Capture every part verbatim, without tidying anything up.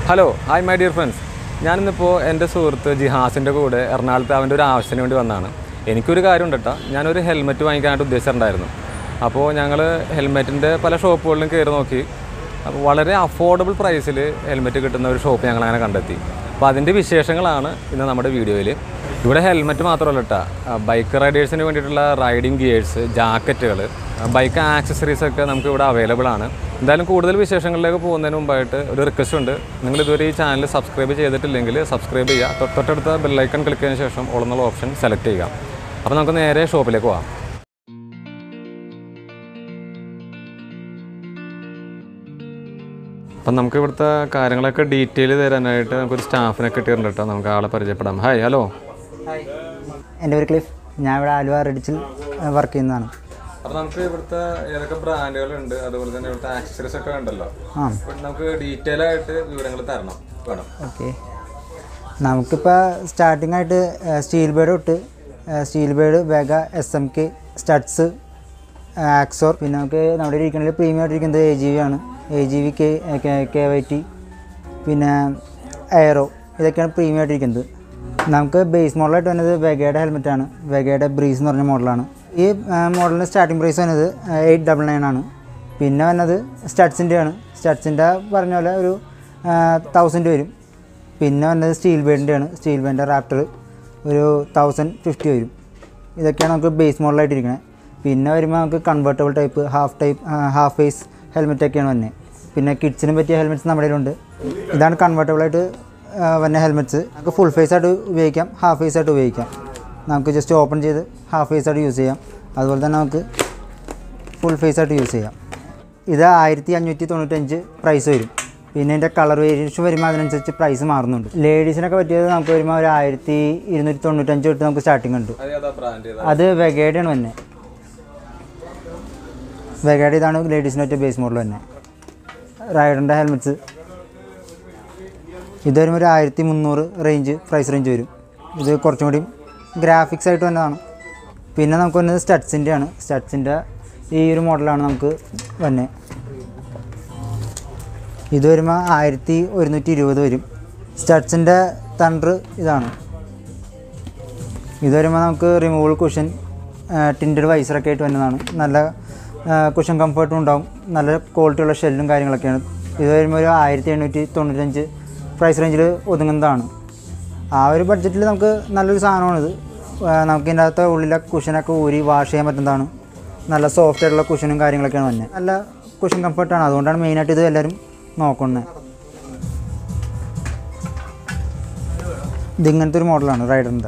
Hello, hi my dear friends. I am in the Surth Jihas in the Good, Ernakulam to Avshan and Vanana. In Kurigarium data, I have a helmet to Anka to this and Dirno. Apo Yangala helmet in the Palasho Pool and Kernoki. What are affordable price helmet to get another shop Yangana Kandati. But in the Vishangalana in the number video. You have a helmet matrolata, bike riders and riding gears, jacket, bike accessories available. Then കൂടുതൽ വിശേഷങ്ങളിലേക്ക് പോകുന്നതിന് മുമ്പായിട്ട് ഒരു request ഉണ്ട്. നിങ്ങൾ ഇതുവരെ ഈ channel subscribe ചെയ്തിട്ടില്ലെങ്കിൽ സബ്സ്ക്രൈബ് ചെയ്യുക. തൊട്ടടുത്ത ബെൽ ഐക്കൺ ക്ലിക്ക് ചെയ്തതിനു ശേഷം ഓൾ എന്നുള്ള ഓപ്ഷൻ സെലക്ട് ചെയ്യുക. അപ്പോൾ നമുക്ക് നേരെ ഷോപ്പിലേക്ക് പോകാം. അപ്പോൾ നമുക്ക് ഇവിടുത്തെ കാര്യങ്ങളൊക്കെ ഡീറ്റെയിൽ തരാനായിട്ട് നമുക്കൊരു സ്റ്റാഫിനെ കിട്ടിയിട്ടുണ്ട് കേട്ടോ. നമുക്ക് ആളെ പരിചയപ്പെടാം. Hi, hello. ഹായ്, എൻ്റെ പേര് ക്ലിഫ്. ഞാൻ ഇവിടെ ആലുവ റെഡിച്ചിൽ വർക്ക് ചെയ്യുന്നതാണ്. അപ്പോൾ നമുക്ക് ഇവിടുത്തെ ഏതൊക്കെ ബ്രാൻഡുകളുണ്ട്, അതുപോലെ തന്നെ ഇവിടുത്തെ ആക്സസറീസ് ഒക്കെ ഉണ്ടല്ലോ. നമുക്ക് ഡീറ്റെയിൽ ആയിട്ട് വിവരങ്ങൾ തരണം വേണം. ഓക്കെ, നമുക്കിപ്പോൾ സ്റ്റാർട്ടിംഗ് ആയിട്ട് സ്റ്റീൽ ബേഡ് തൊട്ട് steel bird, Vega, S M K, Studds, Axor, പിന്നെ നമുക്ക് നമ്മുടെ ഇരിക്കുന്നത് പ്രീമിയം ആയിട്ടിരിക്കുന്നത് എ ജി വി ആണ്. A G V, K K Y T, പിന്നെ എയറോ, ഇതൊക്കെയാണ് പ്രീമിയം ആയിട്ടിരിക്കുന്നത്. നമുക്ക് ബേസ് മോഡലായിട്ട് വരുന്നത് വെഗയുടെ ഹെൽമെറ്റാണ്. വെഗയുടെ ബ്രീസ് എന്ന് പറഞ്ഞ മോഡലാണ്. ഈ മോഡലിന് സ്റ്റാർട്ടിംഗ് പ്രൈസ് വരുന്നത് എയ്റ്റ് ഡബിൾ നയൻ ആണ്. പിന്നെ വന്നത് സ്റ്റഡ്സിൻ്റെ ആണ്. സ്റ്റഡ്സിൻ്റെ പറഞ്ഞ പോലെ ഒരു തൗസൻഡ് വരും. പിന്നെ വന്നത് സ്റ്റീൽ ബേഡിൻ്റെ ആണ്. സ്റ്റീൽ ബേഡിൻ്റെ റാപ്റ്റർ ഒരു തൗസൻഡ് ഫിഫ്റ്റി വരും. ഇതൊക്കെയാണ് നമുക്ക് ബേസ് മോഡലായിട്ടിരിക്കുന്നത്. പിന്നെ വരുമ്പോൾ നമുക്ക് convertible type, half type, half face ഹെൽമെറ്റൊക്കെയാണ് വന്നത്. പിന്നെ കിഡ്സിന് പറ്റിയ ഹെൽമെറ്റ്സ് നമ്മുടെ കയ്യിലുണ്ട്. ഇതാണ് കൺവേർട്ടബിളായിട്ട് വന്ന ഹെൽമെറ്റ്സ്. നമുക്ക് ഫുൾ ഫേസ് ആയിട്ട് ഉപയോഗിക്കാം, ഹാഫ് ഫേസ് ആയിട്ട് ഉപയോഗിക്കാം. നമുക്ക് ജസ്റ്റ് ഓപ്പൺ ചെയ്ത് ഹാഫ് ഫേസ് ആയിട്ട് യൂസ് ചെയ്യാം. അതുപോലെ തന്നെ നമുക്ക് ഫുൾ ഫേസ് ആയിട്ട് യൂസ് ചെയ്യാം. ഇത് ആയിരത്തി അഞ്ഞൂറ്റി തൊണ്ണൂറ്റഞ്ച് പ്രൈസ് വരും. പിന്നെ ഇതിൻ്റെ കളർ വേരിയേഷൻ വരുമ്പോൾ അതിനനുസരിച്ച് പ്രൈസ് മാറുന്നുണ്ട്. ലേഡീസിനൊക്കെ പറ്റിയത് നമുക്ക് വരുമ്പോൾ ഒരു ആയിരത്തി ഇരുന്നൂറ്റി തൊണ്ണൂറ്റഞ്ച് തൊട്ട് നമുക്ക് സ്റ്റാർട്ടിംഗ് ഉണ്ട്. അത് വെഗയുടെയാണ് തന്നെ. വെഗയുടെ ഇതാണ് ലേഡീസിന് പറ്റിയ ബേസ് മോഡൽ തന്നെ. റൈഡറിൻ്റെ ഹെൽമെറ്റ്സ് ഇത് വരുമ്പോൾ ഒരു ആയിരത്തി മുന്നൂറ് റേഞ്ച് പ്രൈസ് റേഞ്ച് വരും. ഇത് കുറച്ചും കൂടി ഗ്രാഫിക്സ് ആയിട്ട് വന്നതാണ്. പിന്നെ നമുക്ക് വന്നത് സ്റ്റഡ്സിൻ്റെ ആണ്. സ്റ്റഡ്സിൻ്റെ ഈ ഒരു മോഡലാണ് നമുക്ക് വന്നത്. ഇത് വരുമ്പോൾ ആയിരത്തി ഒരുന്നൂറ്റി ഇരുപത് വരും. സ്റ്റഡ്സിൻ്റെ തണ്ടർ ഇതാണ്. ഇത് വരുമ്പോൾ നമുക്ക് റിമൂവൽ കുഷൻ, ടിൻറ്റഡ് വൈസറൊക്കെ ആയിട്ട് വരുന്നതാണ്. നല്ല കുഷൻ കംഫർട്ടും ഉണ്ടാവും. നല്ല ക്വാളിറ്റിയുള്ള ഷെല്ലും കാര്യങ്ങളൊക്കെയാണ്. ഇത് വരുമ്പോൾ ഒരു ആയിരത്തി എണ്ണൂറ്റി തൊണ്ണൂറ്റഞ്ച് പ്രൈസ് റേഞ്ചിൽ ഒതുങ്ങുന്നതാണ്. ആ ഒരു ബഡ്ജറ്റിൽ നമുക്ക് നല്ലൊരു സാധനമാണിത്. നമുക്ക് ഇതിൻ്റെ അകത്ത് ഉള്ളിലെ കുഷനൊക്കെ ഊരി വാഷ് ചെയ്യാൻ പറ്റുന്നതാണ്. നല്ല സോഫ്റ്റ് ആയിട്ടുള്ള കുഷനും കാര്യങ്ങളൊക്കെയാണ് വന്നത്. നല്ല കുഷൻ കംഫർട്ടാണ്. അതുകൊണ്ടാണ് മെയിനായിട്ട് ഇത് എല്ലാവരും നോക്കുന്നത്. ഇതിങ്ങനത്തെ ഒരു മോഡലാണ് റൈഡറിൻ്റെ.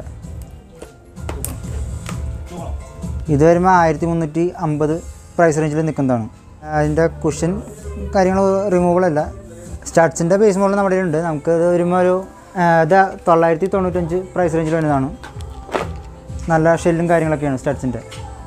ഇത് വരുമ്പോൾ ആയിരത്തി മുന്നൂറ്റി അമ്പത് പ്രൈസ് റേഞ്ചിൽ നിൽക്കുന്നതാണ്. അതിൻ്റെ കുഷൻ കാര്യങ്ങൾ റിമൂവബിളല്ല. സ്റ്റഡ്സിൻ്റെ ബേസ് മോഡൽ നമ്മുടെ ഉണ്ട്. നമുക്ക് ഇത് വരുമ്പോൾ ഒരു ഇത് തൊള്ളായിരത്തി തൊണ്ണൂറ്റഞ്ച് പ്രൈസ് റേഞ്ചിൽ വരുന്നതാണ്. നല്ല ഷെല്ലും കാര്യങ്ങളൊക്കെയാണ് സ്റ്റഡ്സിൻ്റെ.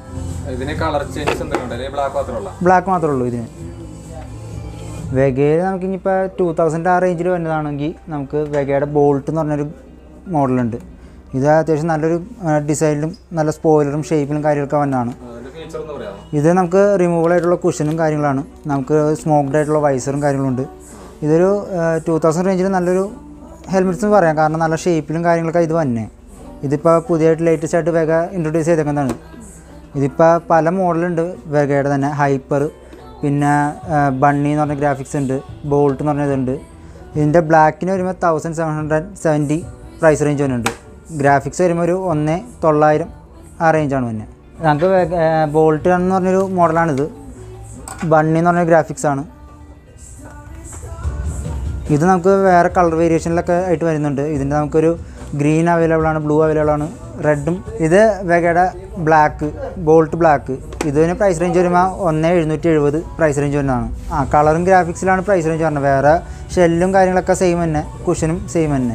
ബ്ലാക്ക് മാത്രമേ ഉള്ളൂ ഇതിന്. വെഗയിൽ നമുക്ക് ഇനിയിപ്പോൾ ടു തൗസൻഡ് ആ റേഞ്ചിൽ വരുന്നതാണെങ്കിൽ നമുക്ക് വെഗയുടെ ബോൾട്ട് എന്ന് പറഞ്ഞൊരു മോഡലുണ്ട്. ഇത് അത്യാവശ്യം നല്ലൊരു ഡിസൈനിലും നല്ല സ്പോയിലറും ഷേപ്പിലും കാര്യങ്ങളൊക്കെ വന്നതാണ്. ഇത് നമുക്ക് റിമൂവൽ ആയിട്ടുള്ള കുഷനും കാര്യങ്ങളാണ്. നമുക്ക് സ്മോക്ഡ് ആയിട്ടുള്ള വൈസറും കാര്യങ്ങളുണ്ട്. ഇതൊരു ടു തൗസൻഡ് റേഞ്ചിൽ നല്ലൊരു ഹെൽമെറ്റ്സ് എന്ന് പറയാം. കാരണം നല്ല ഷേപ്പിലും കാര്യങ്ങളൊക്കെ ഇത് വന്നേ. ഇതിപ്പോൾ പുതിയതായിട്ട് ലേറ്റസ്റ്റ് ആയിട്ട് വെഗ ഇൻട്രൊഡ്യൂസ് ചെയ്തേക്കുന്നതാണ്. ഇതിപ്പോൾ പല മോഡലുണ്ട് വെഗയുടെ തന്നെ. ഹൈപ്പർ, പിന്നെ ബണ്ണി എന്ന് പറഞ്ഞ ഗ്രാഫിക്സ് ഉണ്ട്, ബോൾട്ട് എന്ന് പറഞ്ഞ ഇതുണ്ട്. ഇതിൻ്റെ ബ്ലാക്കിന് വരുമ്പോൾ thousand seven hundred seventy price range വരുന്നുണ്ട്. ഗ്രാഫിക്സ് വരുമ്പോൾ ഒരു ഒന്ന് തൊള്ളായിരം ആ റേഞ്ചാണ് തന്നെ. നമുക്ക് ബോൾട്ട് എന്ന് പറഞ്ഞൊരു മോഡലാണിത്. ബണ്ണി എന്ന് പറഞ്ഞ ഗ്രാഫിക്സാണ്. ഇത് നമുക്ക് വേറെ കളർ വേരിയേഷനിലൊക്കെ ആയിട്ട് വരുന്നുണ്ട്. ഇതിൻ്റെ നമുക്കൊരു ഗ്രീൻ അവൈലബിൾ ആണ്, ബ്ലൂ അവൈലബിൾ ആണ്, റെഡും. ഇത് വെഗയുടെ ബ്ലാക്ക്, ബോൾട്ട് ബ്ലാക്ക്. ഇതിന് പ്രൈസ് റേഞ്ച് വരുമ്പോൾ ഒന്ന് എഴുന്നൂറ്റി എഴുപത് പ്രൈസ് റേഞ്ച് വരുന്നതാണ്. ആ കളറും ഗ്രാഫിക്സിലാണ് പ്രൈസ് റേഞ്ച് പറഞ്ഞത്. വേറെ ഷെല്ലും കാര്യങ്ങളൊക്കെ സെയിം തന്നെ, കുഷനും സെയിം തന്നെ.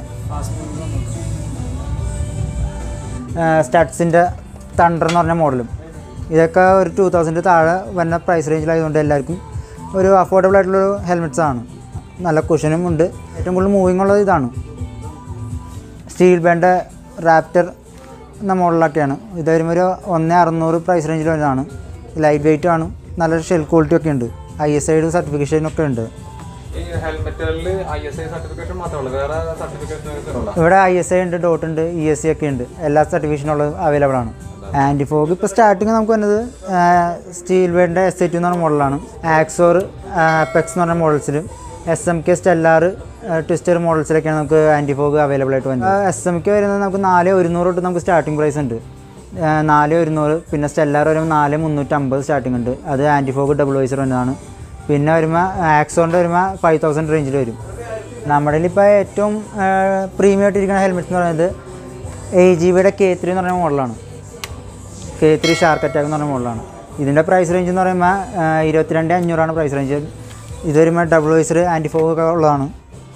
സ്റ്റഡ്സിൻ്റെ തണ്ടർ എന്ന് പറഞ്ഞ മോഡലും ഇതൊക്കെ ഒരു ടു തൗസൻഡ് താഴെ വരുന്ന പ്രൈസ് റേഞ്ചിലായതുകൊണ്ട് എല്ലാവർക്കും ഒരു അഫോർഡബിൾ ആയിട്ടുള്ളൊരു ഹെൽമെറ്റ്സാണ്. നല്ല കുഷനും ഉണ്ട്. ഏറ്റവും കൂടുതൽ മൂവിങ് ഉള്ളത് ഇതാണ്. സ്റ്റീൽ ബേഡിൻ്റെ റാപ്റ്റർ എന്ന മോഡലൊക്കെയാണ്. ഇത് വരുമ്പോൾ ഒരു ഒന്ന് അറുന്നൂറ് പ്രൈസ് റേഞ്ചിൽ വരുന്നതാണ്. ലൈറ്റ് വെയ്റ്റ് ആണ്. നല്ലൊരു ഷെൽ ക്വാളിറ്റി ഒക്കെ ഉണ്ട്. ഐ എസ് ഐയുടെ സർട്ടിഫിക്കേഷനൊക്കെ ഉണ്ട്. ഇവിടെ ഐ എസ് ഐ ഉണ്ട്, ഡോട്ട് ഉണ്ട്, ഇ എസ് സി ഒക്കെ ഉണ്ട്. എല്ലാ സർട്ടിഫിക്കേഷനുള്ള അവൈലബിൾ ആണ്. ആൻറ്റി ഫോഗ് ഇപ്പോൾ സ്റ്റാർട്ടിങ് നമുക്ക് വന്നത് സ്റ്റീൽ വേഡിൻ്റെ എസ് ഐ ടു എന്ന് പറഞ്ഞ മോഡലാണ്. ആക്സോർ, അപ്പെക്സ് എന്ന് പറഞ്ഞ മോഡൽസിലും S M K, Stellar, Twister മോഡൽസിലൊക്കെയാണ് നമുക്ക് ആൻറ്റി ഫോഗ് അവൈലബിൾ ആയിട്ട് വരുന്നത്. എസ് എം കെ വരുന്നത് നമുക്ക് നാല് ഒരുന്നൂറ് തൊട്ട് നമുക്ക് സ്റ്റാർട്ടിംഗ് പ്രൈസ് ഉണ്ട്, നാല് ഒരുന്നൂറ്. പിന്നെ സ്റ്റെല്ലാർ വരുമ്പോൾ നാല് മുന്നൂറ്റമ്പത് സ്റ്റാർട്ടിംഗ് ഉണ്ട്, അത് ആൻറ്റി ഫോഗ് ഡബിൾ വൈസർ വരുന്നതാണ്. പിന്നെ വരുമ്പോൾ ആക്സോണിൻ്റെ വരുമ്പോൾ ഫൈവ് തൗസൻഡ് റേഞ്ചിൽ വരും. നമ്മുടെ ഇപ്പോൾ ഏറ്റവും പ്രീമിയം ആയിട്ടിരിക്കുന്ന ഹെൽമെറ്റ്സ് എന്ന് പറയുന്നത് എ ജി ബിയുടെ കെ ത്രീ എന്ന് പറഞ്ഞ മോഡലാണ്. കെ ത്രീ ഷാർക്ക് അറ്റാക്ക് എന്ന് പറഞ്ഞ മോഡലാണ്. ഇതിൻ്റെ പ്രൈസ് റേഞ്ച് എന്ന് പറയുമ്പോൾ ഇരുപത്തിരണ്ട് അഞ്ഞൂറാണ് പ്രൈസ് റേഞ്ച്. ഇത് വരുമ്പോൾ ഡബിൾ വൈസർ ആൻറ്റി ഫോഗ് ഒക്കെ ഉള്ളതാണ്.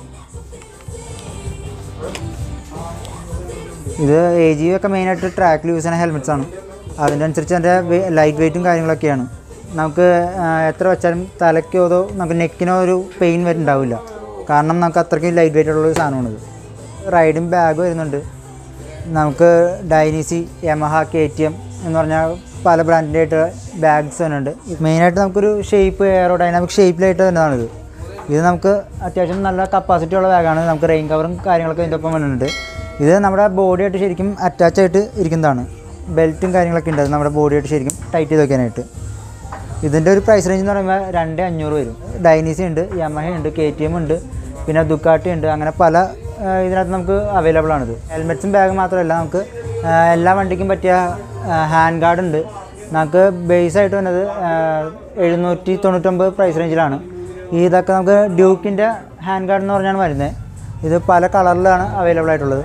ഇത് എ ജി ഒക്കെ മെയിനായിട്ട് ട്രാക്കിൽ യൂസ് ചെയ്യുന്ന ഹെൽമെറ്റ്സ് ആണ്. അതിൻ്റെ അനുസരിച്ച് അതിൻ്റെ ലൈറ്റ് വെയ്റ്റും കാര്യങ്ങളൊക്കെയാണ്. നമുക്ക് എത്ര വെച്ചാലും തലയ്ക്കോ അതോ നമുക്ക് നെക്കിനോ ഒരു പെയിൻ വരുന്നുണ്ടാവില്ല, കാരണം നമുക്ക് അത്രയ്ക്കും ലൈറ്റ് വെയിറ്റ് ഉള്ളൊരു സാധനമാണിത്. റൈഡിങ് ബാഗ് വരുന്നുണ്ട് നമുക്ക്. Dainese, Yamaha, K T M എന്ന് പറഞ്ഞാൽ പല ബ്രാൻഡിൻ്റെ ആയിട്ട് ബാഗ്സ് വരുന്നുണ്ട്. മെയിനായിട്ട് നമുക്കൊരു ഷേപ്പ്, എയറോ ഡൈനാമിക് ഷേപ്പിലായിട്ട് വരുന്നതാണിത്. ഇത് നമുക്ക് അത്യാവശ്യം നല്ല കപ്പാസിറ്റി ഉള്ള ബാഗാണ്. നമുക്ക് റെയിൻ കവറും കാര്യങ്ങളൊക്കെ ഇതിൻ്റെ ഒപ്പം വരുന്നുണ്ട്. ഇത് നമ്മുടെ ബോഡിയായിട്ട് ശരിക്കും അറ്റാച്ച് ആയിട്ട് ഇരിക്കുന്നതാണ്. ബെൽറ്റും കാര്യങ്ങളൊക്കെ ഉണ്ട്, അത് നമ്മുടെ ബോഡിയായിട്ട് ശരിക്കും ടൈറ്റ് ചെയ്ത് വയ്ക്കാനായിട്ട്. ഇതിൻ്റെ ഒരു പ്രൈസ് റേഞ്ച് എന്ന് പറയുമ്പോൾ രണ്ട് അഞ്ഞൂറ് വരും. ഡൈനീസി ഉണ്ട്, യമഹ ഉണ്ട്, കെ ടി എം ഉണ്ട്, പിന്നെ ദുക്കാട്ടി ഉണ്ട്. അങ്ങനെ പല ഇതിനകത്ത് നമുക്ക് അവൈലബിൾ ആണിത്. ഹെൽമെറ്റ്സും ബാഗ് മാത്രമല്ല, നമുക്ക് എല്ലാ വണ്ടിക്കും പറ്റിയ ഹാൻഡ് ഗാർഡ് ഉണ്ട്. നമുക്ക് ബേസായിട്ട് വന്നത് എഴുന്നൂറ്റി തൊണ്ണൂറ്റൊമ്പത് പ്രൈസ് റേഞ്ചിലാണ്. ഇതൊക്കെ നമുക്ക് ഡ്യൂക്കിൻ്റെ ഹാൻഡ് ഗാർഡ് എന്ന് പറഞ്ഞാണ് വരുന്നത്. ഇത് പല കളറിലാണ് അവൈലബിൾ ആയിട്ടുള്ളത്.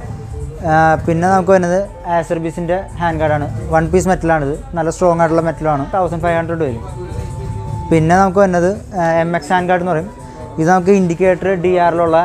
പിന്നെ നമുക്ക് വരുന്നത് ആസർബീസിൻ്റെ ഹാൻഡ് ഗാർഡാണ്. വൺ പീസ് മെറ്റലാണിത്, നല്ല സ്ട്രോങ് ആയിട്ടുള്ള മെറ്റലാണ്. തൗസൻഡ് ഫൈവ് ഹൺഡ്രഡ് വരും. പിന്നെ നമുക്ക് വരുന്നത് എം എക്സ് ഹാൻഡ് ഗാർഡ് എന്ന് പറയും. ഇത് നമുക്ക് ഇൻഡിക്കേറ്റർ ഡി ആറിലുള്ള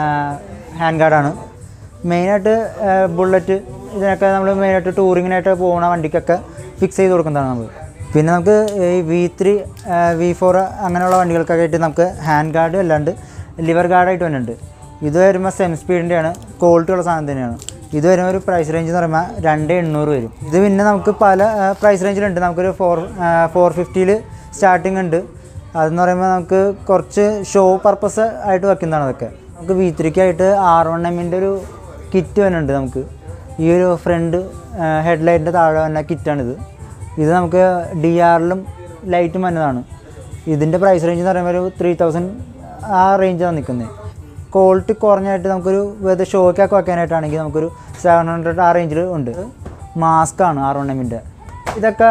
ഹാൻഡ് ഗാർഡാണ്. മെയിനായിട്ട് ബുള്ളറ്റ് ഇതിനൊക്കെ നമ്മൾ മെയിനായിട്ട് ടൂറിങ്ങിനായിട്ട് പോകുന്ന വണ്ടിക്കൊക്കെ ഫിക്സ് ചെയ്ത് കൊടുക്കുന്നതാണ് നമ്മൾ. പിന്നെ നമുക്ക് ഈ വി ത്രീ, വി ഫോർ അങ്ങനെയുള്ള വണ്ടികൾക്കൊക്കെ ആയിട്ട് നമുക്ക് ഹാൻഡ് ഗാർഡ് അല്ലാണ്ട് ലിവർ ഗാർഡായിട്ട് വരുന്നുണ്ട്. ഇത് വരുമ്പോൾ സെം സ്പീഡിൻ്റെയാണ്, ക്വാളിറ്റി ഉള്ള സാധനം തന്നെയാണ്. ഇത് വരുമ്പോൾ ഒരു പ്രൈസ് റേഞ്ച് എന്ന് പറയുമ്പോൾ രണ്ട് എണ്ണൂറ് വരും. ഇത് പിന്നെ നമുക്ക് പല പ്രൈസ് റേഞ്ചിലുണ്ട്. നമുക്കൊരു ഫോർ ഫോർ ഫിഫ്റ്റിയിൽ സ്റ്റാർട്ടിംഗ് ഉണ്ട്. അതെന്ന് പറയുമ്പോൾ നമുക്ക് കുറച്ച് ഷോ പർപ്പസ് ആയിട്ട് വയ്ക്കുന്നതാണ് അതൊക്കെ. നമുക്ക് വി ത്രീക്കായിട്ട് ആർ വൺ എമ്മിൻ്റെ ഒരു കിറ്റ് വരുന്നുണ്ട്. നമുക്ക് ഈ ഒരു ഫ്രണ്ട് ഹെഡ്ലൈറ്റിൻ്റെ താഴെ വന്ന കിറ്റാണിത്. ഇത് നമുക്ക് ഡി ആറിലും ലൈറ്റും വന്നതാണ്. ഇതിൻ്റെ പ്രൈസ് റേഞ്ച് എന്ന് പറയുമ്പോൾ ഒരു ത്രീ തൗസൻഡ് ആ റേഞ്ചാണ് നിൽക്കുന്നത്. ക്വാളിറ്റി കുറഞ്ഞായിട്ട് നമുക്കൊരു വെറുതെ ഷോയ്ക്കൊക്കെ വയ്ക്കാനായിട്ടാണെങ്കിൽ നമുക്കൊരു സെവൻ ഹൺഡ്രഡ് ആ റേഞ്ചിൽ ഉണ്ട്. മാസ്കാണ് ആർ വൺ എമ്മിൻ്റെ. ഇതൊക്കെ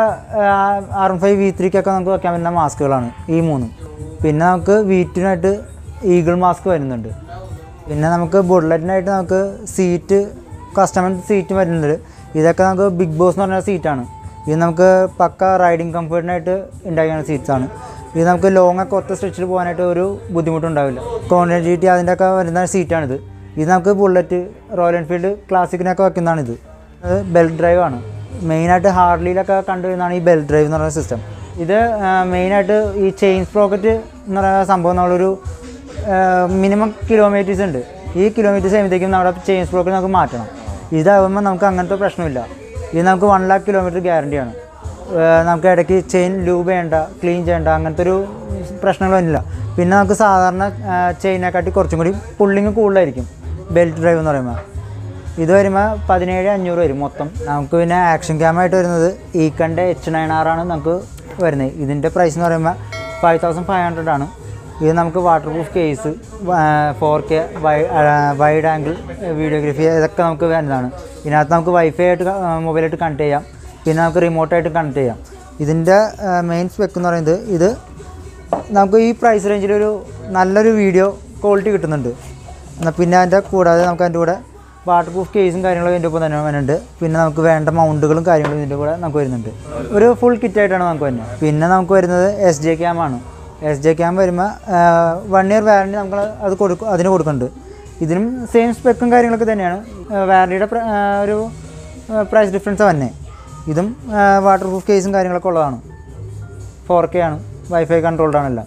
ആർ വൺ ഫൈവ് വി ത്രീക്കൊക്കെ നമുക്ക് വയ്ക്കാൻ പറ്റുന്ന മാസ്കുകളാണ് ഈ മൂന്നും. പിന്നെ നമുക്ക് വി ടുവിനായിട്ട് ഈഗിൾ മാസ്ക് വരുന്നുണ്ട്. പിന്നെ നമുക്ക് ബുള്ളറ്റിനായിട്ട് നമുക്ക് സീറ്റ്, കസ്റ്റമർ സീറ്റ് വരുന്നുണ്ട്. ഇതൊക്കെ നമുക്ക് ബിഗ് ബോസ് എന്ന് പറഞ്ഞ സീറ്റാണ്. ഇത് നമുക്ക് പക്ക റൈഡിങ് കംഫർട്ടിനായിട്ട് ഉണ്ടാക്കിയ സീറ്റ്സാണ്. ഇത് നമുക്ക് ലോങ് ഒക്കെ ഒറ്റ സ്ട്രെച്ചിൽ പോകാനായിട്ട് ഒരു ബുദ്ധിമുട്ടുണ്ടാവില്ല. കോൺട്രാ ജി ടി അതിൻ്റെയൊക്കെ വരുന്ന സീറ്റാണിത്. ഇത് നമുക്ക് ബുള്ളറ്റ്, റോയൽ എൻഫീൽഡ് ക്ലാസിക്കിനൊക്കെ വയ്ക്കുന്നതാണിത്. അത് ബെൽറ്റ് ഡ്രൈവാണ്. മെയിനായിട്ട് ഹാർലിയിലൊക്കെ കണ്ടുവരുന്നതാണ് ഈ ബെൽറ്റ് ഡ്രൈവ് എന്ന് പറയുന്ന സിസ്റ്റം. ഇത് മെയിനായിട്ട് ഈ ചെയിൻ സ്പ്രോക്കറ്റ് എന്ന് പറയുന്ന സംഭവം നമ്മളൊരു മിനിമം കിലോമീറ്റേഴ്സ് ഉണ്ട്. ഈ കിലോമീറ്റേഴ്സ് കഴിയുമ്പോഴത്തേക്കും നമ്മുടെ ചെയിൻ സ്പ്രോക്കറ്റ് നമുക്ക് മാറ്റണം. ഇതാകുമ്പോൾ നമുക്ക് അങ്ങനത്തെ പ്രശ്നമില്ല. ഇത് നമുക്ക് വൺ ലാക്ക് കിലോമീറ്റർ ഗ്യാരണ്ടിയാണ്. നമുക്ക് ഇടയ്ക്ക് ചെയിൻ ലൂബ് ചെയ്യേണ്ട, ക്ലീൻ ചെയ്യേണ്ട, അങ്ങനത്തെ ഒരു പ്രശ്നങ്ങളൊന്നുമില്ല. പിന്നെ നമുക്ക് സാധാരണ ചെയിനെക്കാട്ടി കുറച്ചും കൂടി പുള്ളിങ് കൂടുതലായിരിക്കും ബെൽറ്റ് ഡ്രൈവ് എന്ന് പറയുമ്പോൾ. ഇത് വരുമ്പോൾ പതിനേഴ് അഞ്ഞൂറ് വരും മൊത്തം. നമുക്ക് പിന്നെ ആക്ഷൻ ക്യാമായിട്ട് വരുന്നത് ഈക്കൻ്റെ എച്ച് നയൻ ആറാണ് നമുക്ക് വരുന്നത്. ഇതിൻ്റെ പ്രൈസ് എന്ന് പറയുമ്പോൾ ഫൈവ് തൗസൻഡ് ഫൈവ് ഹൺഡ്രഡ് ആണ്. ഇത് നമുക്ക് waterproof case, four K Y wide angle videography ഇതൊക്കെ നമുക്ക് വരുന്നതാണ്. ഇതിനകത്ത് നമുക്ക് വൈഫൈ ആയിട്ട് മൊബൈലായിട്ട് കണക്ട് ചെയ്യാം. പിന്നെ നമുക്ക് റിമോട്ടായിട്ട് കണക്ട് ചെയ്യാം. ഇതിൻ്റെ മെയിൻ സ്പെക്ക് എന്ന് പറയുന്നത് ഇത് നമുക്ക് ഈ പ്രൈസ് റേഞ്ചിലൊരു നല്ലൊരു വീഡിയോ ക്വാളിറ്റി കിട്ടുന്നുണ്ട്. എന്നാൽ പിന്നെ അതിൻ്റെ കൂടാതെ നമുക്ക് അതിൻ്റെ കൂടെ വാട്ടർ പ്രൂഫ് കേസും കാര്യങ്ങളും ഇതിൻ്റെ ഒപ്പം തന്നെ വരുന്നുണ്ട്. പിന്നെ നമുക്ക് വേണ്ട മൗണ്ടുകളും കാര്യങ്ങളും ഇതിൻ്റെ കൂടെ നമുക്ക് വരുന്നുണ്ട്. ഒരു ഫുൾ കിറ്റായിട്ടാണ് നമുക്ക് വരുന്നത്. പിന്നെ നമുക്ക് വരുന്നത് എസ് ജെ ക്യാമാണ്. എസ് ജെ ക്യാം വരുമ്പോൾ വൺ ഇയർ വാറണ്ടി നമ്മൾ അത് കൊടുക്കും അതിന് കൊടുക്കുന്നുണ്ട്. ഇതിനും സെയിം സ്പെക്കും കാര്യങ്ങളൊക്കെ തന്നെയാണ്. വാറണ്ടിയുടെ ഒരു പ്രൈസ് ഡിഫറൻസ് തന്നെ. ഇതും വാട്ടർ പ്രൂഫ് കേസും കാര്യങ്ങളൊക്കെ ഉള്ളതാണ്. ഫോർ കെ ആണ്, വൈഫൈ കൺട്രോൾഡ് ആണെല്ലാം.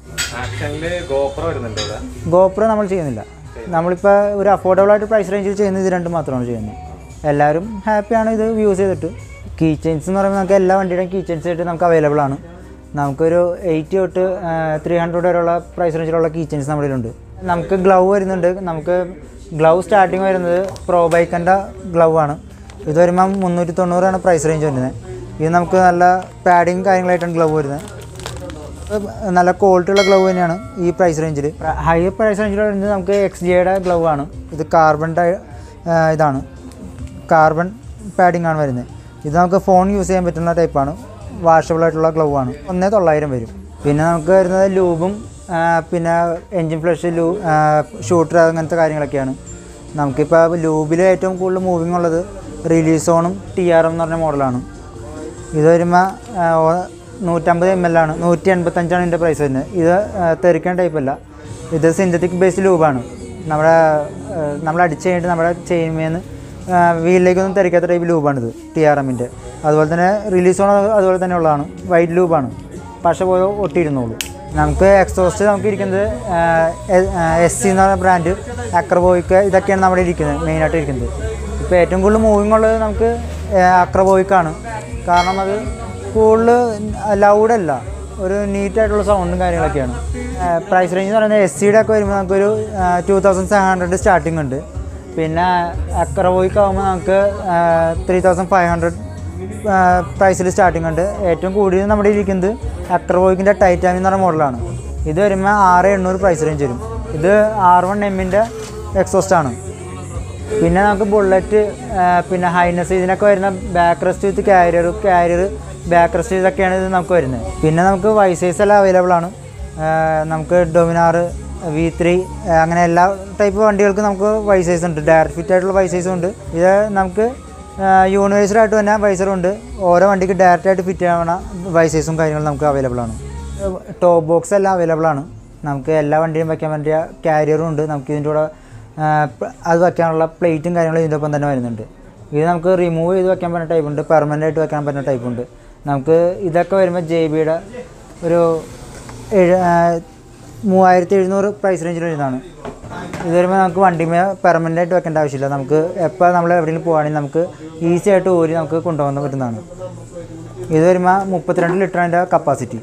ഗോപ്രോ നമ്മൾ ചെയ്യുന്നില്ല. നമ്മളിപ്പോൾ ഒരു അഫോർഡബിൾ ആയിട്ട് പ്രൈസ് റേഞ്ചിൽ ചെയ്യുന്നത് ഇത് രണ്ടും മാത്രമാണ് ചെയ്യുന്നത്. എല്ലാവരും ഹാപ്പിയാണ് ഇത് യൂസ് ചെയ്തിട്ട്. കീ ചെയിൻസ് എന്ന് പറയുമ്പോൾ നമുക്ക് എല്ലാ വണ്ടിയുടെയും കീ ചെയിൻസ് ആയിട്ട് നമുക്ക് അവൈലബിൾ ആണ്. നമുക്കൊരു എയ്റ്റി തൊട്ട് ത്രീ ഹൺഡ്രഡ് വരെയുള്ള പ്രൈസ് റേഞ്ചിലുള്ള കീ ചെയിൻസ് നമ്മുടെ കയ്യിലുണ്ട്. നമുക്ക് ഗ്ലൗ വരുന്നുണ്ട്. നമുക്ക് ഗ്ലൗ സ്റ്റാർട്ടിങ് വരുന്നത് പ്രോ ബൈക്കിൻ്റെ ഗ്ലൗ ആണ്. ഇത് വരുമ്പം മുന്നൂറ്റി തൊണ്ണൂറാണ് പ്രൈസ് റേഞ്ച് വരുന്നത്. ഇത് നമുക്ക് നല്ല പാഡിങ് കാര്യങ്ങളായിട്ടാണ് ഗ്ലൗ വരുന്നത്. നല്ല ക്വാളിറ്റിയുള്ള ഗ്ലൗ തന്നെയാണ് ഈ പ്രൈസ് റേഞ്ചിൽ. ഹൈ പ്രൈസ് റേഞ്ചിൽ വരുന്നത് നമുക്ക് എക്സ് ജിയുടെ ഗ്ലൗ ആണ്. ഇത് കാർബണിൻ്റെ ഇതാണ്, കാർബൺ പാഡിങ് ആണ് വരുന്നത്. ഇത് നമുക്ക് ഫോൺ യൂസ് ചെയ്യാൻ പറ്റുന്ന ടൈപ്പാണ്. വാഷബിൾ ആയിട്ടുള്ള ഗ്ലൗ ആണ്. ഒന്നേ തൊള്ളായിരം വരും. പിന്നെ നമുക്ക് വരുന്നത് ലൂബും പിന്നെ എൻജിൻ ഫ്ലഷ്, ലൂ ഷൂട്ടർ അങ്ങനത്തെ കാര്യങ്ങളൊക്കെയാണ്. നമുക്കിപ്പോൾ ലൂബിൽ ഏറ്റവും കൂടുതൽ മൂവിങ് ഉള്ളത് റിലീസ് ഓണും ടി ആർ എം എന്ന് പറഞ്ഞ മോഡലാണ്. ഇത് വരുമ്പോൾ നൂറ്റമ്പത് എം എൽ ആണ്, നൂറ്റി എൺപത്തഞ്ചാണ് ഇതിൻ്റെ പ്രൈസ് വരുന്നത്. ഇത് തെറിക്കാൻ ടൈപ്പല്ല, ഇത് സിന്തറ്റിക് ബേസ്ഡ് ലൂബാണ്. നമ്മുടെ നമ്മൾ അടിച്ച് കഴിഞ്ഞിട്ട് നമ്മുടെ ചെയിൻമേന്ന് വീലിലേക്കൊന്നും തെറിക്കാത്ത ടൈപ്പ് ലൂബാണിത്, ടി ആർ എമ്മിൻ്റെ. അതുപോലെ തന്നെ റിലീസ് ഓൺ അതുപോലെ തന്നെ ഉള്ളതാണ്, വൈറ്റ് ലൂബാണ്. പശ പോലെ ഒട്ടിയിരുന്നുള്ളൂ. നമുക്ക് എക്സോസ്റ്റ് നമുക്ക് ഇരിക്കുന്നത് എസ് സി എന്ന് പറഞ്ഞ ബ്രാൻഡ്, അക്രബോയിക്ക്, ഇതൊക്കെയാണ് നമ്മുടെ ഇരിക്കുന്നത് മെയിനായിട്ട് ഇരിക്കുന്നത്. ഇപ്പോൾ ഏറ്റവും കൂടുതൽ മൂവിങ് ഉള്ളത് നമുക്ക് അക്രബോയിക്കാണ്. കാരണം അത് കൂടുതൽ ലൗഡല്ല, ഒരു നീറ്റായിട്ടുള്ള സൗണ്ടും കാര്യങ്ങളൊക്കെയാണ്. പ്രൈസ് റേഞ്ച് എന്ന് പറയുന്നത് എസ് സിയുടെ ഒക്കെ വരുമ്പോൾ നമുക്കൊരു two thousand seven hundred starting ഉണ്ട്. പിന്നെ അക്രബോയിക്ക് ആകുമ്പോൾ നമുക്ക് ത്രീ തൗസൻഡ് ഫൈവ് ഹൺഡ്രഡ് പ്രൈസിൽ സ്റ്റാർട്ടിംഗ് ഉണ്ട്. ഏറ്റവും കൂടിയത് നമ്മുടെ ഇരിക്കുന്നത് അക്രബോയിക്കിൻ്റെ ടൈറ്റാനിയം എന്ന് പറഞ്ഞ മോഡലാണ്. ഇത് വരുമ്പോൾ ആറ് എണ്ണൂറ് പ്രൈസ് റേഞ്ച് വരും. ഇത് ആർ വൺ എമ്മിൻ്റെ എക്സോസ്റ്റാണ്. പിന്നെ നമുക്ക് ബുള്ളറ്റ്, പിന്നെ ഹൈനസ്, ഇതിനൊക്കെ വരുന്ന back rest with carrier carrier back rest ഇതൊക്കെയാണ് ഇത് നമുക്ക് വരുന്നത്. പിന്നെ നമുക്ക് വൈസൈസ് എല്ലാം അവൈലബിൾ ആണ്. നമുക്ക് ഡൊമിനാർ, വി ത്രീ അങ്ങനെ എല്ലാ ടൈപ്പ് വണ്ടികൾക്ക് നമുക്ക് വൈസൈസ് ഉണ്ട്. ഡയറക്റ്റ് ഫിറ്റ് ആയിട്ടുള്ള വൈസൈസും ഉണ്ട്. ഇത് നമുക്ക് യൂണിവേഴ്സലായിട്ട് തന്നെ വൈസറും ഉണ്ട്. ഓരോ വണ്ടിക്ക് ഡയറക്റ്റായിട്ട് ഫിറ്റ് ആവുന്ന വൈസൈസും കാര്യങ്ങളും നമുക്ക് അവൈലബിൾ ആണ്. ടോപ്പ് ബോക്സ് എല്ലാം അവൈലബിൾ ആണ്. നമുക്ക് എല്ലാ വണ്ടിയും വയ്ക്കാൻ പറ്റിയ കാരിയറും ഉണ്ട്. നമുക്ക് ഇതിൻ്റെ കൂടെ അത് വയ്ക്കാനുള്ള പ്ലേറ്റും കാര്യങ്ങളും ഇതിൻ്റെ ഒപ്പം തന്നെ വരുന്നുണ്ട്. ഇത് നമുക്ക് റിമൂവ് ചെയ്ത് വയ്ക്കാൻ പറ്റുന്ന ടൈപ്പ് ഉണ്ട്, പെർമനൻ്റ് ആയിട്ട് വയ്ക്കാൻ പറ്റുന്ന ടൈപ്പ് ഉണ്ട്. നമുക്ക് ഇതൊക്കെ വരുമ്പോൾ ജെ ബിയുടെ ഒരു ഏഴ് മൂവായിരത്തി എഴുന്നൂറ് പ്രൈസ് റേഞ്ചിൽ വരുന്നതാണ്. ഇത് വരുമ്പോൾ നമുക്ക് വണ്ടിമേ പെർമനൻ്റ് ആയിട്ട് വെക്കേണ്ട ആവശ്യമില്ല. നമുക്ക് എപ്പോൾ നമ്മൾ എവിടെയെങ്കിലും പോകുകയാണെങ്കിൽ നമുക്ക് ഈസി ആയിട്ട് ഊരി നമുക്ക് കൊണ്ടുപോകാൻ പറ്റുന്നതാണ്. ഇത് വരുമ്പോൾ മുപ്പത്തിരണ്ട് ലിറ്റർ അതിൻ്റെ കപ്പാസിറ്റി.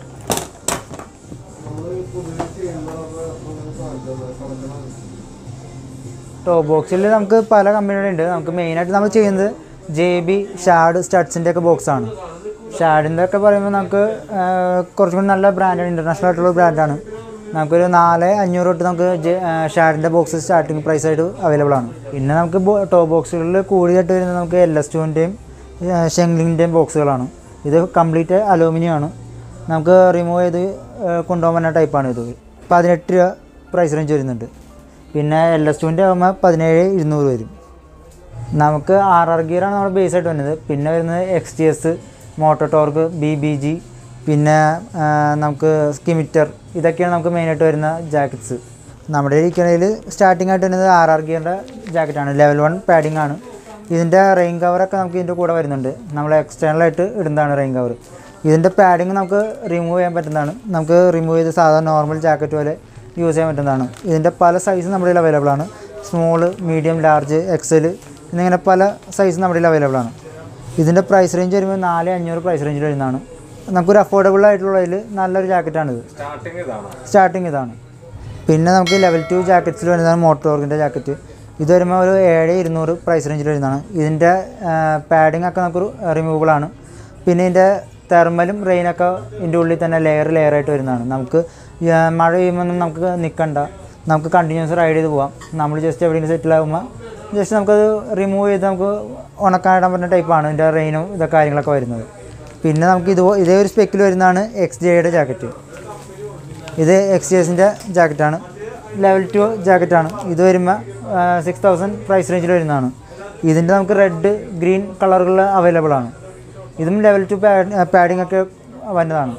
ടോപ്പ് ബോക്സിൽ നമുക്ക് പല കമ്പനികളുണ്ട്. നമുക്ക് മെയിനായിട്ട് നമ്മൾ ചെയ്യുന്നത് ജെ ബി, ഷാഡ്, സ്റ്റഡ്സിൻ്റെ ഒക്കെ ബോക്സാണ്. ഷാഡിൻ്റെ ഒക്കെ പറയുമ്പോൾ നമുക്ക് കുറച്ചും കൂടി നല്ല ബ്രാൻഡാണ്, ഇൻ്റർനാഷണൽ ആയിട്ടുള്ള ബ്രാൻഡാണ്. നമുക്കൊരു നാല് അഞ്ഞൂറ് തൊട്ട് നമുക്ക് ഷാഡിൻ്റെ ബോക്സ് സ്റ്റാർട്ടിങ് പ്രൈസായിട്ട് അവൈലബിൾ ആണ്. പിന്നെ നമുക്ക് ടോപ്പ് ബോക്സുകളിൽ കൂടുതലായിട്ട് വരുന്നത് നമുക്ക് എൽ എസ് ടുവിൻ്റെയും ഷെങ്ലിങ്ങിൻ്റെയും ബോക്സുകളാണ്. ഇത് കംപ്ലീറ്റ് അലൂമിനിയം ആണ്. നമുക്ക് റിമൂവ് ചെയ്ത് കൊണ്ടുപോകാൻ പറ്റുന്ന ടൈപ്പാണ് ഇത്. പതിനെട്ട് രൂപ പ്രൈസ് റേഞ്ച് വരുന്നുണ്ട്. പിന്നെ എൽ എസ് ടുവിൻ്റെ ആകുമ്പോൾ പതിനേഴ് ഇരുന്നൂറ് വരും. നമുക്ക് ആർ ആർ ഗിയറാണ് നമ്മുടെ ബേസായിട്ട് വരുന്നത്. പിന്നെ വരുന്നത് X T S, moto torque, B B G, പിന്നെ നമുക്ക് സ്കിമിറ്റർ, ഇതൊക്കെയാണ് നമുക്ക് മെയിനായിട്ട് വരുന്ന ജാക്കറ്റ്സ്. നമ്മുടെ ഇരിക്കണതിൽ സ്റ്റാർട്ടിംഗ് ആയിട്ട് വരുന്നത് ആർ ആർ ഗിയറിൻ്റെ ജാക്കറ്റാണ്. ലെവൽ വൺ പാഡിംഗ് ആണ്. ഇതിൻ്റെ റെയിൻ കവറൊക്കെ നമുക്ക് ഇതിൻ്റെ കൂടെ വരുന്നുണ്ട്. നമ്മൾ എക്സ്റ്റേണലായിട്ട് ഇടുന്നതാണ് റെയിൻ കവർ. ഇതിൻ്റെ പാഡിങ് നമുക്ക് റിമൂവ് ചെയ്യാൻ പറ്റുന്നതാണ്. നമുക്ക് റിമൂവ് ചെയ്ത് സാധാരണ നോർമൽ ജാക്കറ്റ് പോലെ യൂസ് ചെയ്യാൻ പറ്റുന്നതാണ്. ഇതിൻ്റെ പല സൈസ് നമ്മുടെ കയ്യിൽ അവൈലബിൾ ആണ്. സ്മോള്, മീഡിയം, ലാർജ്, എക്സൽ എന്നിങ്ങനെ പല സൈസ് നമ്മുടെ കയ്യിൽ അവൈലബിൾ ആണ്. ഇതിൻ്റെ പ്രൈസ് റേഞ്ച് വരുമ്പോൾ നാല് അഞ്ഞൂറ് പ്രൈസ് റേഞ്ചിൽ വരുന്നതാണ്. നമുക്കൊരു അഫോർഡബിൾ ആയിട്ടുള്ളതിൽ നല്ലൊരു ജാക്കറ്റാണിത്. സ്റ്റാർട്ടിങ് ഇതാണ്. പിന്നെ നമുക്ക് ലെവൽ ടു ജാക്കറ്റ്സിൽ വരുന്നതാണ് മോട്ടോർക്കിൻ്റെ ജാക്കറ്റ്. ഇത് വരുമ്പോൾ ഒരു ഏഴ് ഇരുന്നൂറ് പ്രൈസ് റേഞ്ചിൽ വരുന്നതാണ്. ഇതിൻ്റെ പാഡിംഗ് ഒക്കെ നമുക്ക് റിമൂവബിളാണ്. പിന്നെ ഇതിൻ്റെ തെർമലും റെയിനൊക്കെ ഇതിൻ്റെ ഉള്ളിൽ തന്നെ ലെയർ ലെയറായിട്ട് വരുന്നതാണ്. നമുക്ക് മഴ പെയ്യുമ്പോൾ നമുക്ക് നിൽക്കണ്ട, നമുക്ക് കണ്ടിന്യൂസ് റൈഡ് ചെയ്ത് പോകാം. നമ്മൾ ജസ്റ്റ് എവിടെയെങ്കിലും സെറ്റിലാകുമ്പോൾ ജസ്റ്റ് നമുക്കത് റിമൂവ് ചെയ്ത് നമുക്ക് ഉണക്കാനിടാൻ പറ്റുന്ന ടൈപ്പാണ് ഇതിൻ്റെ റെയിനും ഇതൊക്കെ കാര്യങ്ങളൊക്കെ വരുന്നത്. പിന്നെ നമുക്ക് ഇത് ഇതേ ഒരു സ്പെക്കിൽ വരുന്നതാണ് എക്സ് ജെയുടെ ജാക്കറ്റ്. ഇത് എക്സ് ജി എസിൻ്റെ ജാക്കറ്റാണ്, ലെവൽ ടു ജാക്കറ്റാണ്. ഇത് വരുമ്പോൾ സിക്സ് തൗസൻഡ് പ്രൈസ് റേഞ്ചിൽ വരുന്നതാണ്. ഇതിൻ്റെ നമുക്ക് റെഡ്, ഗ്രീൻ കളറുകൾ അവൈലബിൾ ആണ്. ഇതും ലെവൽ ടു പാഡിംഗ് ഒക്കെ വരുന്നതാണ്.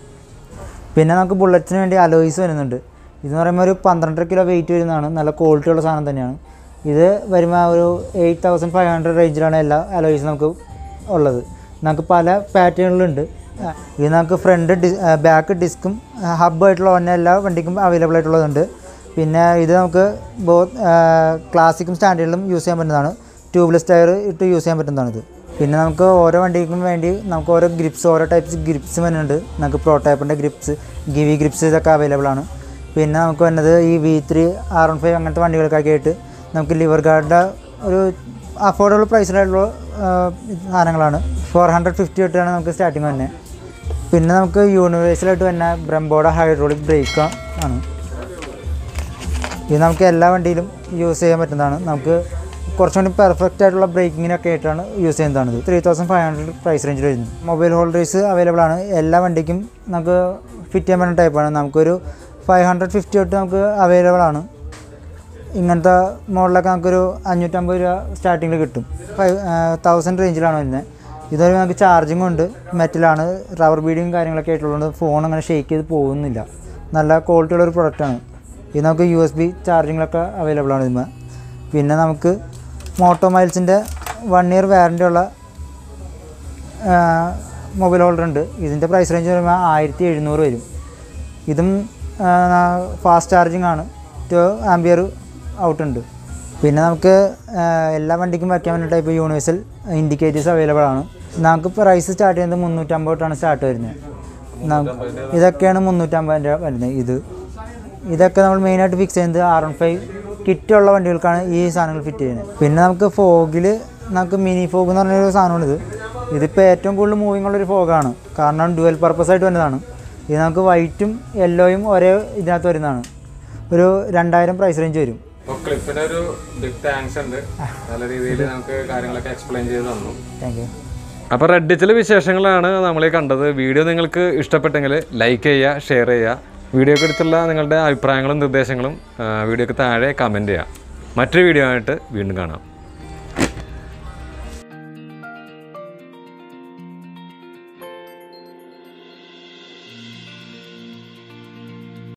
പിന്നെ നമുക്ക് ബുള്ളറ്റ്സിന് വേണ്ടി അലോയ്സ് വരുന്നുണ്ട്. ഇതെന്ന് പറയുമ്പോൾ ഒരു പന്ത്രണ്ടര കിലോ വെയിറ്റ് വരുന്നതാണ്. നല്ല ക്വാളിറ്റി ഉള്ള സാധനം തന്നെയാണ്. ഇത് വരുമ്പോൾ ഒരു എയ്റ്റ് തൗസൻഡ് ഫൈവ് ഹൺഡ്രഡ് റേഞ്ചിലാണ് എല്ലാ അലോയ്സും നമുക്ക് ഉള്ളത്. നമുക്ക് പല പാറ്റേണുകളുണ്ട്. ഇത് നമുക്ക് ഫ്രണ്ട് ഡി ബാക്ക് ഡിസ്കും ഹബ്ബായിട്ടുള്ള തന്നെ എല്ലാ വണ്ടിക്കും അവൈലബിൾ ആയിട്ടുള്ളതുണ്ട്. പിന്നെ ഇത് നമുക്ക് ബോത്ത് ക്ലാസിക്കും സ്റ്റാൻഡേർഡിലും യൂസ് ചെയ്യാൻ പറ്റുന്നതാണ്. ട്യൂബ്ലെസ് ടയർ ഇട്ട് യൂസ് ചെയ്യാൻ പറ്റുന്നതാണിത്. പിന്നെ നമുക്ക് ഓരോ വണ്ടിക്കും വേണ്ടി നമുക്ക് ഓരോ ഗ്രിപ്സ് ഓരോ ടൈപ്സ് ഗ്രിപ്സ് വരുന്നുണ്ട്. നമുക്ക് പ്രോ ടൈപ്പിൻ്റെ ഗ്രിപ്സ്, ഗിവി ഗ്രിപ്സ് ഇതൊക്കെ അവൈലബിൾ ആണ്. പിന്നെ നമുക്ക് വരുന്നത് ഈ V three R one five അങ്ങനത്തെ വണ്ടികൾക്കൊക്കെ ആയിട്ട് നമുക്ക് ലിവർ ഗാർഡിൻ്റെ ഒരു അഫോർഡബിൾ പ്രൈസിലായിട്ടുള്ള സാധനങ്ങളാണ്. ഫോർ ഹൺഡ്രഡ് ഫിഫ്റ്റി തൊട്ടാണ് നമുക്ക് സ്റ്റാർട്ടിങ് തന്നെ. പിന്നെ നമുക്ക് യൂണിവേഴ്സലായിട്ട് തന്നെ ബ്രംബോയുടെ ഹൈഡ്രോളിക് ബ്രേക്ക് ആണ്. ഇത് നമുക്ക് എല്ലാ വണ്ടിയിലും യൂസ് ചെയ്യാൻ പറ്റുന്നതാണ്. നമുക്ക് കുറച്ചും കൂടി പെർഫെക്റ്റ് ആയിട്ടുള്ള ബ്രേക്കിങ്ങിനൊക്കെ ആയിട്ടാണ് യൂസ് ചെയ്യുന്നതാണിത്. Three thousand five hundred price റേഞ്ചിൽ വരുന്നു. മൊബൈൽ ഹോൾഡേഴ്സ് അവൈലബിൾ ആണ്. എല്ലാ വണ്ടിക്കും നമുക്ക് ഫിറ്റ് ചെയ്യാൻ പറ്റുന്ന ടൈപ്പാണ്. നമുക്കൊരു ഫൈവ് ഹൺഡ്രഡ് ഫിഫ്റ്റി തൊട്ട് നമുക്ക് അവൈലബിൾ ആണ്. ഇങ്ങനത്തെ മോഡലൊക്കെ നമുക്കൊരു അഞ്ഞൂറ്റമ്പത് രൂപ സ്റ്റാർട്ടിങ്ങിൽ കിട്ടും. ഫൈവ് തൗസൻഡ് റേഞ്ചിലാണ് വരുന്നത്. ഇതൊരു നമുക്ക് ചാർജിങ്ങും ഉണ്ട്, മെറ്റലാണ്, റബ്ബർ ബീഡിങ് കാര്യങ്ങളൊക്കെ ആയിട്ടുള്ളത്. ഫോൺ അങ്ങനെ ഷേക്ക് ചെയ്ത് പോകുന്നില്ല. നല്ല ക്വാളിറ്റി ഉള്ളൊരു പ്രൊഡക്റ്റാണ്. ഇത് നമുക്ക് യു എസ് ബി ചാർജിങ്ങിലൊക്കെ അവൈലബിൾ ആണ് ഇതിന്മേൽ. പിന്നെ നമുക്ക് മോട്ടോ മൈൽസിൻ്റെ വൺ ഇയർ വാറൻറ്റി ഉള്ള മൊബൈൽ ഹോൾഡർ ഉണ്ട്. ഇതിൻ്റെ പ്രൈസ് റേഞ്ച് വരുമ്പോൾ ആയിരത്തി എഴുന്നൂറ് വരും. ഇതും ഫാസ്റ്റ് ചാർജിങ് ആണ്, ടു ആംബിയർ ഔട്ട് ഉണ്ട്. പിന്നെ നമുക്ക് എല്ലാ വണ്ടിക്കും വയ്ക്കാൻ വേണ്ടി ടൈപ്പ് യൂണിവേഴ്സൽ ഇൻഡിക്കേറ്റേഴ്സ് അവൈലബിൾ ആണ്. നമുക്ക് പ്രൈസ് സ്റ്റാർട്ട് ചെയ്യുന്നത് മുന്നൂറ്റമ്പത് തൊട്ടാണ് സ്റ്റാർട്ട് വരുന്നത്. ഇതൊക്കെയാണ് മുന്നൂറ്റമ്പത് രൂപ വരുന്നത്. ഇത് ഇതൊക്കെ നമ്മൾ മെയിനായിട്ട് ഫിക്സ് ചെയ്യുന്നത് ആർ വൺ ഫൈവ് കിറ്റുള്ള വണ്ടികൾക്കാണ് ഈ സാധനങ്ങൾ ഫിറ്റ് ചെയ്യുന്നത്. പിന്നെ നമുക്ക് ഫോഗിൽ നമുക്ക് മിനി ഫോഗ് എന്ന് പറഞ്ഞൊരു സാധനമാണിത്. ഇതിപ്പോൾ ഏറ്റവും കൂടുതൽ മൂവിങ് ഉള്ളൊരു ഫോഗാണ്, കാരണം ഡുവൽ പർപ്പസ് ആയിട്ട് വരുന്നതാണ്. ഇത് നമുക്ക് വൈറ്റും യെല്ലോയും ഒരേ ഇതിനകത്ത് വരുന്നതാണ്. ഒരു രണ്ടായിരം പ്രൈസ് റേഞ്ച് വരും. ക്ലിപ്പിന് ഒരു ബിഗ് താങ്ക്സ് ഉണ്ട്, നല്ല രീതിയിൽ നമുക്ക് കാര്യങ്ങളൊക്കെ എക്സ്പ്ലെയിൻ ചെയ്ത് തന്നു. Thank you. അപ്പോൾ റെഡിച്ചിലെ വിശേഷങ്ങളാണ് നമ്മളീ കണ്ടത്. വീഡിയോ നിങ്ങൾക്ക് ഇഷ്ടപ്പെട്ടെങ്കിൽ ലൈക്ക് ചെയ്യുക, ഷെയർ ചെയ്യുക. വീഡിയോയെക്കുറിച്ചുള്ള നിങ്ങളുടെ അഭിപ്രായങ്ങളും നിർദ്ദേശങ്ങളും വീഡിയോക്ക് താഴെ കമൻറ്റ് ചെയ്യുക. മറ്റൊരു വീഡിയോ ആയിട്ട് വീണ്ടും കാണാം.